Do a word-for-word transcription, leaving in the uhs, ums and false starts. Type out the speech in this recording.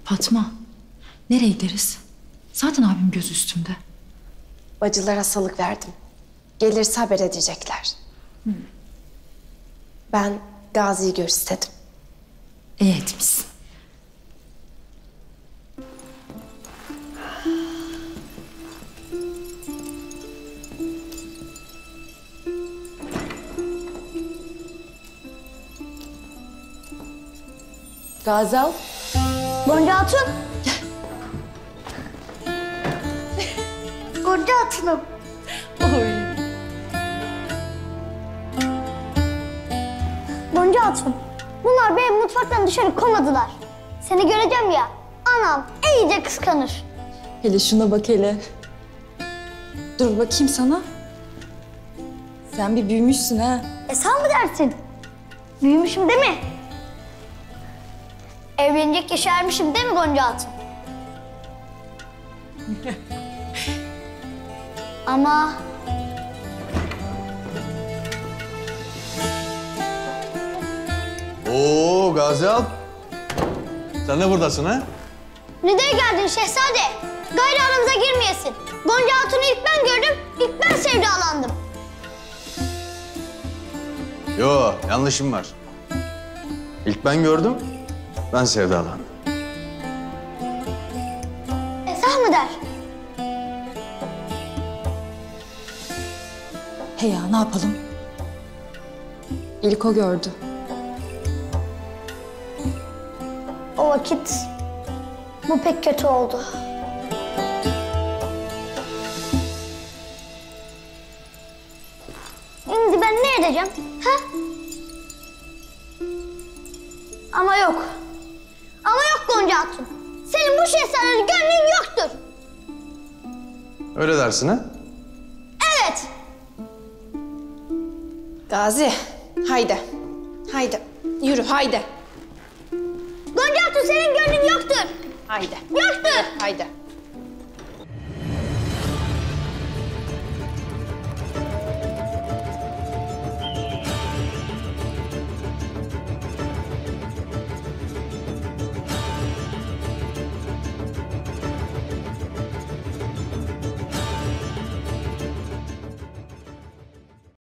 Fatma, nereye gideriz? Zaten abim göz üstümde. Bacılara salık verdim. Gelirse haber edecekler. Hmm. Ben Gazi'yi gör istedim. İyi etmişsin. Gazel. Gonca Hatun. Gonca Hatun'um. Oy. Gonca Hatun. Bunlar beni mutfaktan dışarı komadılar. Seni göreceğim ya. Anam iyice kıskanır. Hele şuna bak hele. Dur bakayım sana. Sen bir büyümüşsün ha. E sen mi dersin? Büyümüşüm değil mi? Evlenecek yaşa ermişim değil mi Gonca Hatun? Ama... Oo Gazel. Sen de buradasın ha? Nereye geldin şehzade? Gayrı aramıza girmeyesin. Gonca Hatun'u ilk ben gördüm, ilk ben sevdalandım. Yo, yanlışım var. İlk ben gördüm, ben sevdalandım. Esah mı der? He ya ne yapalım? İlk o gördü. O vakit bu pek kötü oldu. Şimdi ben ne edeceğim? Ha? Ama yok. Ama yok Gonca Hatun. Senin bu şehzadenin gönlün yoktur. Öyle dersin ha? Evet. Gazi, haydi. Haydi, yürü haydi. Gonca Hatun senin gönlün yoktur. Haydi. Yoktur. Haydi.